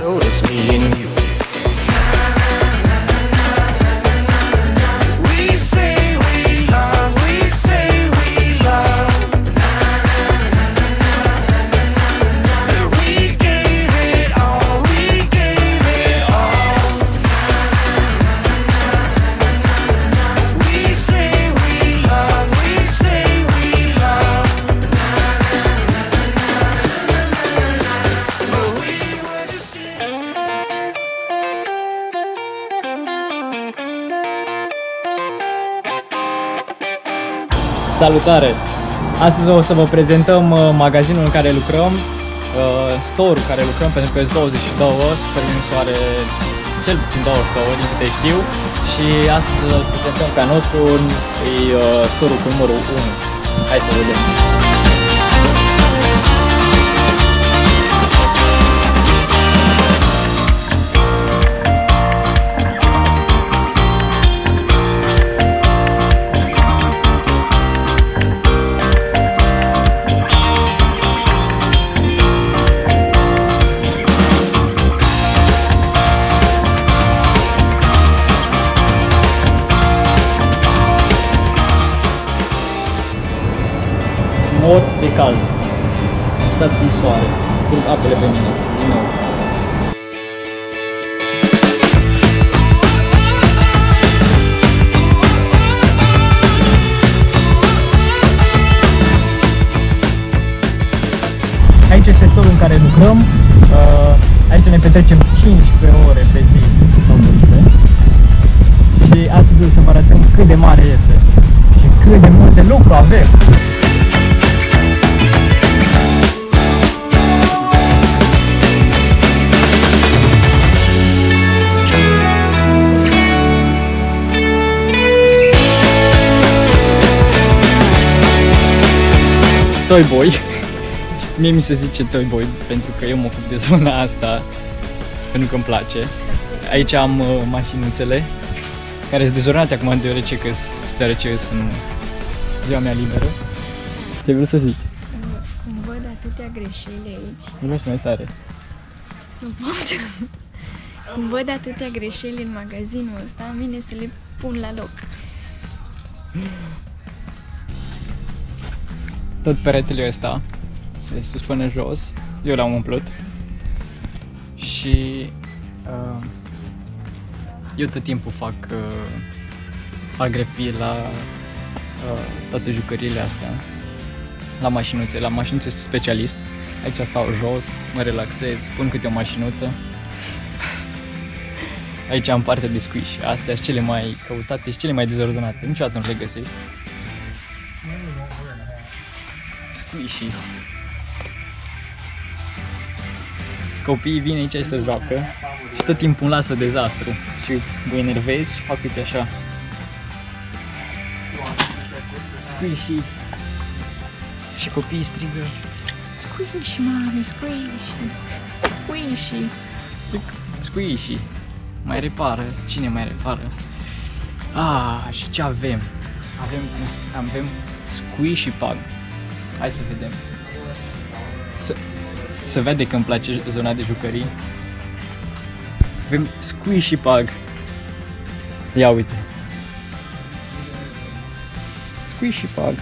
so it's me and you. We say we love, we say we love. We gave it all, we gave it all. We say we love, we say we love. But we were just Salutare! Astăzi o să vă prezentăm magazinul în care lucrăm, store-ul în care lucrăm, pentru că sunt 22, Superminus are cel puțin 22, din câte știu, și astăzi îl prezentăm ca nostru, e store-ul cu numărul 1. Hai să vedem! Mor de cald. Am stat în soare, curg apele pe mine, din nou. Aici este store-ul în care lucrăm. Aici ne petrecem 15 ore pe zi sau 12. Și astăzi o să vă arătăm cât de mare este și cât de multe lucruri avem. Toy Boy. Mie mi se zice Toy Boy pentru că eu mă ocup de zona asta, pentru că îmi place. Aici am mașinuțele care sunt dezornate acum deoarece sunt ziua mea liberă. Ce vreau să zici? Cum văd atâtea greșeli aici. Vorbește mai tare. Nu pot. Cum văd atâtea greșeli în magazinul ăsta, îmi vine să le pun la loc. Tot peretele ăsta, de sus până jos, eu l-am umplut. Și eu tot timpul fac grefie la toate jucăriile astea. La mașinuțe specialist. Aici stau jos, mă relaxez, pun câte o mașinuță. Aici am parte de squish. Astea sunt cele mai căutate și cele mai dezordonate. Niciodată nu le găsești. Squishy. Copiii vin aici să joacă și tot timpul îmi lasă dezastru și mă enervez și fac uite așa. Squishy. Și copiii strigă Squishy, mami, squishy. Squishy. Squishy. Mai repară. Cine mai repară? Și ce avem? Avem Squishy Pug. Hai să vedem. Să vede că îmi place zona de jucării. Avem Squishy Pug. Ia uite. Squishy Pug.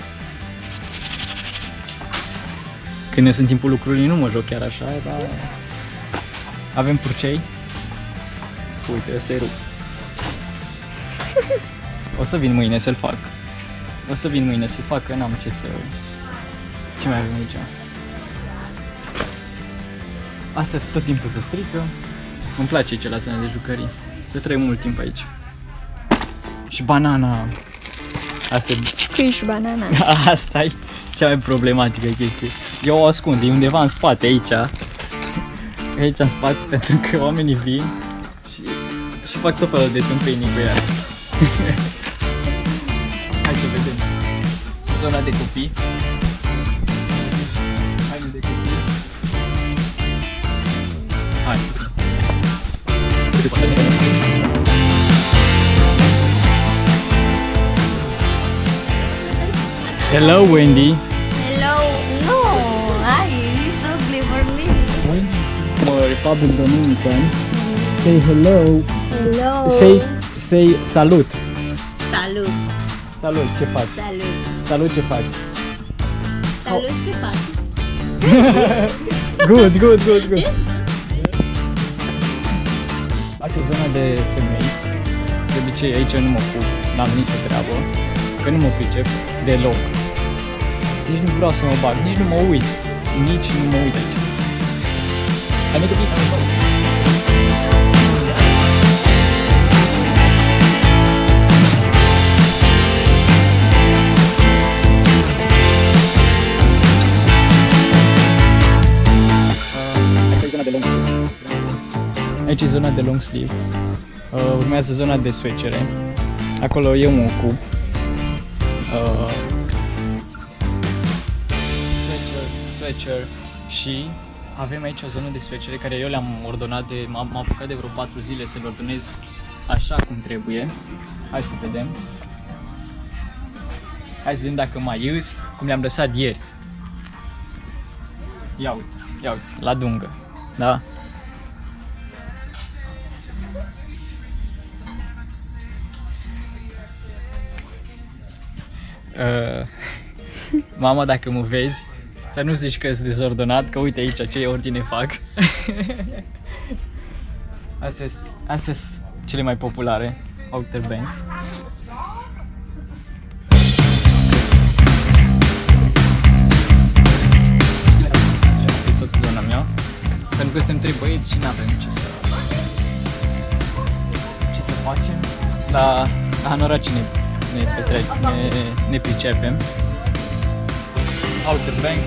Când eu sunt timpul lucrurilor nu mă joc chiar așa, dar avem purcei. Uite, ăsta e rupt. O să vin mâine să-l fac. Că n-am ce să... Ce mai avem aici? Astea tot timpul se strică. Îmi place aici la zona de jucării. Să trăim mult timp aici. Și banana. Asta e... Squish banana. Asta e cea mai problematică chestie. Eu o ascund, e undeva în spate aici. Aici în spate, pentru că oamenii vin și fac tot felul de tâmpenii cu ea. Hai să vedem. Zona de copii. Haine de copii. Hai. Hello, Wendy. Hello. No, hi, it's ugly for me. Mă Republic Dominican. Say hello. Hello. Say salut. Salut. Salut, ce faci? Salut. Salut, ce faci? Salut, ce faci? Good. Asta e zona de femei. De obicei aici nu mă ocup, n-am nicio treabă, că nu mă pricep deloc. Nici nu vreau să mă bag, nici nu mă uit. Nici nu mă uit aici. Adică aici e zona de long sleeve. Urmează zona de swecere. Acolo eu mă ocup. Swatcher și avem aici o zonă de swatchere care eu le-am ordonat m-am apucat de vreo 4 zile să le ordonez așa cum trebuie. Hai să vedem. Hai să vedem dacă mai ies cum le-am lăsat ieri. Ia uite, la dungă. Da? Mama, dacă mă vezi, să nu zici că sunt dezordonat, că uite aici ce ordine fac. Astea sunt cele mai populare, Outer Banks. Asta e tot zona mea, pentru că suntem 3 băieți și n-avem ce să facem. La Hanoraci ne pricepem. Outer Banks.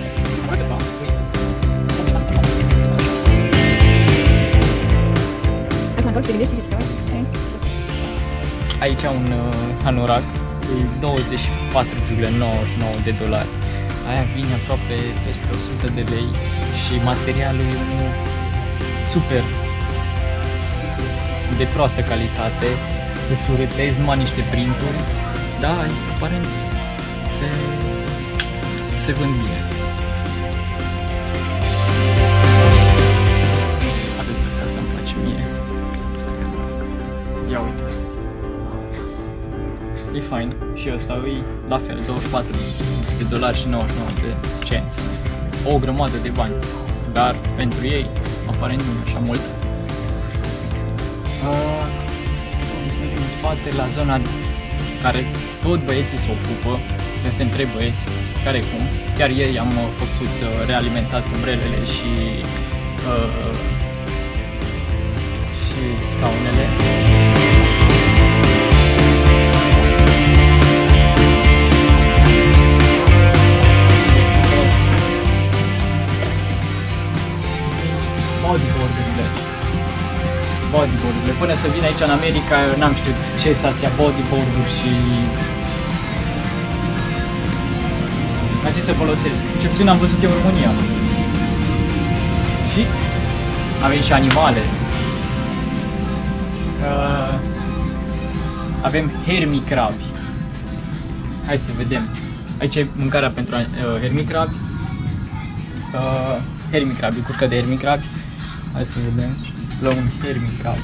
Aici un hanorac e $24,99 de dolari. Aia vine aproape peste 100 de lei și materialul e unul super de proastă calitate, de surâtezi, numai niște printuri, da, aparent se vând bine. Asta îmi place mie. Ia uite. E fain. Și ăsta e la fel, $24,99. O grămadă de bani. Dar pentru ei, aparent nu e așa mult. În spate, la zona care tot băieții se ocupă, suntem 3 băieți, care cum. Chiar ieri am făcut realimentat umbrelele și scaunele. Bodyboard-urile. Până să vin aici în America, n-am știut ce sunt astea bodyboard-uri și la ce să folosesc. Ce puțin am văzut eu în România. Și avem și animale. Avem hermicrabi. Hai să vedem. Aici e mâncarea pentru hermicrabi. Hermicrabi, curcă de hermicrabi. Hai să vedem. La un hermicrab.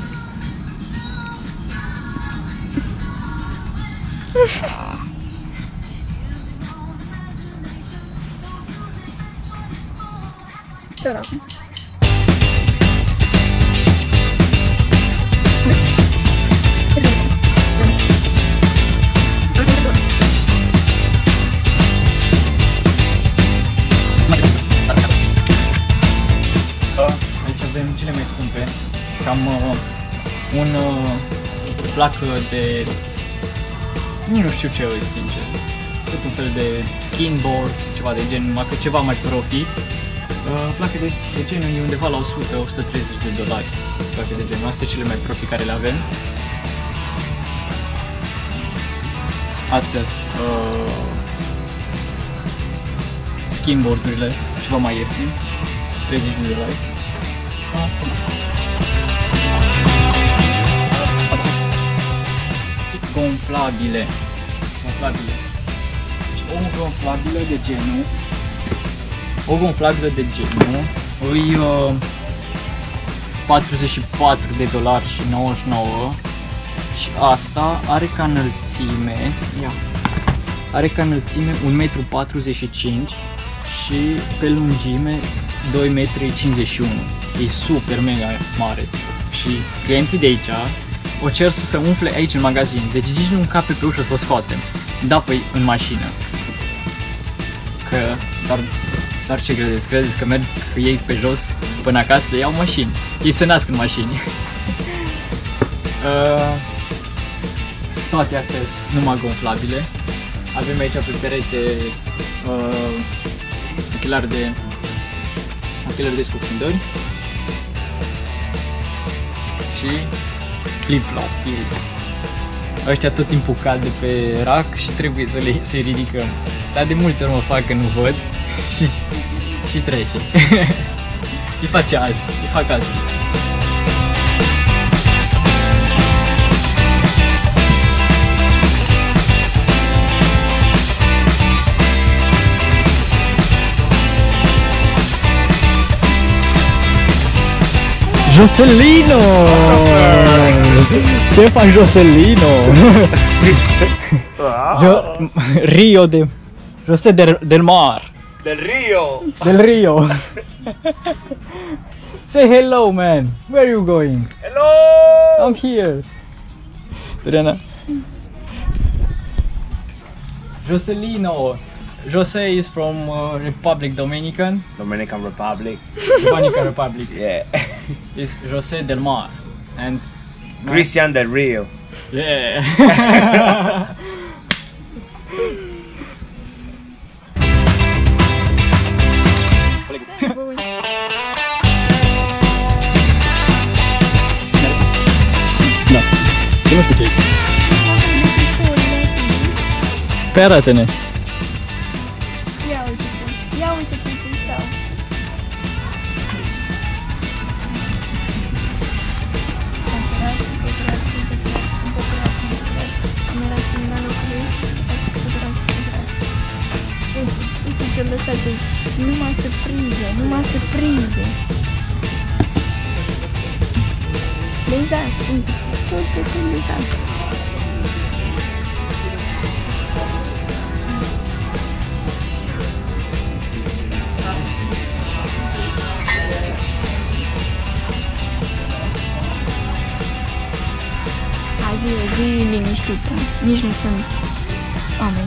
Aici avem cele mai scumpe. Cam un placă de... nu știu ce e, sincer. Tot un fel de skinboard, ceva de gen, numai că ceva mai profi. Placă de genul e undeva la $100-130. Placă de genul, astea cele mai profi care le avem. Astea sunt skinboard-urile, ceva mai ieftin, $30. Gonflabile. Deci o gonflabilă de genul. $44.99 și asta are ca înălțime, are ca înălțime 1,45 m și pe lungime 2,51 m. E super mega mare și clienții de aici o cer să se umfle aici în magazin, deci nici nu încape pe ușă să o scoatem. Da, păi în mașină. Dar ce credeți? Credeți că merg ei pe jos până acasă să iau mașini? Ei se nasc în mașini. Toate astea sunt numai gonflabile. Avem aici pe perete ochelari de scufundări și flip-flop. Ăștia tot timpul cad de pe rack și trebuie să-i ridicăm. Dar de multe ori mă fac că nu văd și trece. Îi fac alții. Joselino! Ce faci, Joselino? José del Mar. Del Rio. Say hello, man. Where are you going? Hello! I'm here. Doriana. Joselino. Jose is from Republic Dominican. Dominican Republic. Dominican Republic. Yeah. Is José del Mar and Christian del Rio. yeah. Da. Eu nu știu ce e. Pe arată-ne. Ia uite cum stau. Uite ce-l lăsat aici. Numai surprize. Dezastru, uite, tot un dezastru. Azi e o zi liniștită, nici nu sunt oameni.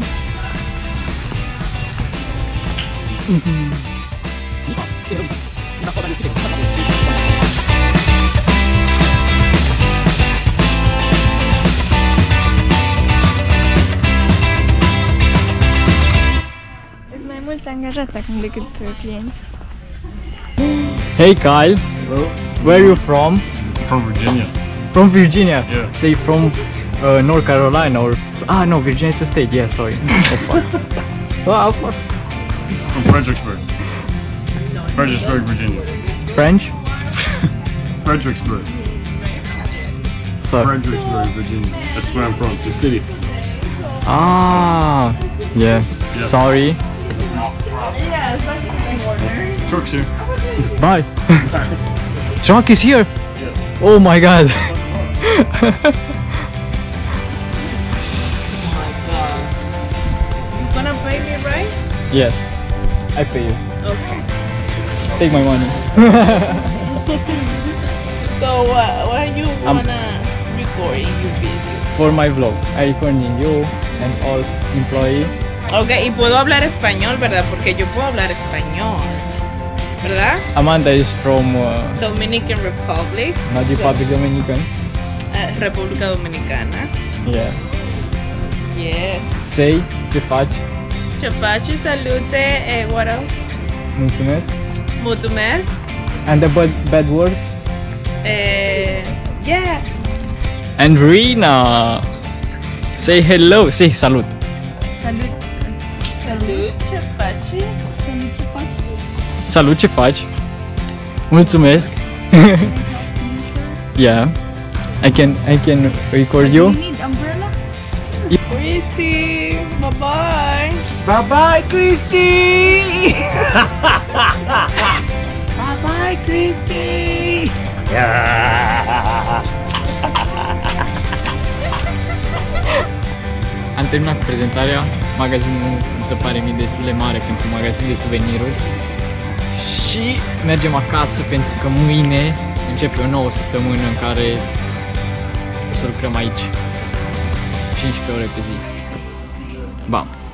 Sunt mai mulți angajați acum decât clienți. Hey Kyle. Hello. Where are you from? From Virginia. From Virginia. Yeah. Say from North Carolina or no, Virginia is a state. Yeah, sorry. Oh, fuck. From Fredericksburg. Fredericksburg, Virginia. French? Fredericksburg. Sorry. Fredericksburg, Virginia. That's where I'm from, the city. Ah, yeah. Yeah. Sorry. Truck's here. Bye. Truck is here. Oh my god. You gonna pay me, right? Yes. I pay you. Okay. Take my money. So what you wanna record in your video? For my vlog, I recording you and all employee. Okay, y puedo hablar español, ¿verdad? Porque yo puedo hablar español, ¿verdad? Amanda is from Dominican Republic. not Republic Dominican. República Dominicana. Yeah. Yes. Say, ce faci? Ce faci? Salute. What else? Mulțumesc. Mulțumesc. And the bad words? Yeah. And Rina. Say hello. Say salut. Salut! Salut. Ce faci? Salut, ce faci? Salut, ce faci? Mulțumesc. Yeah. I can record you. You need umbrella? Christy. Bye bye. Bye bye, Christy! Bye bye, Christy. Am terminat cu prezentarea. Magazinul mi se pare mie destul de mare pentru magazin de suveniruri. Și mergem acasă pentru că mâine începe o nouă săptămână în care o să lucrăm aici 15 ore pe zi. Bam!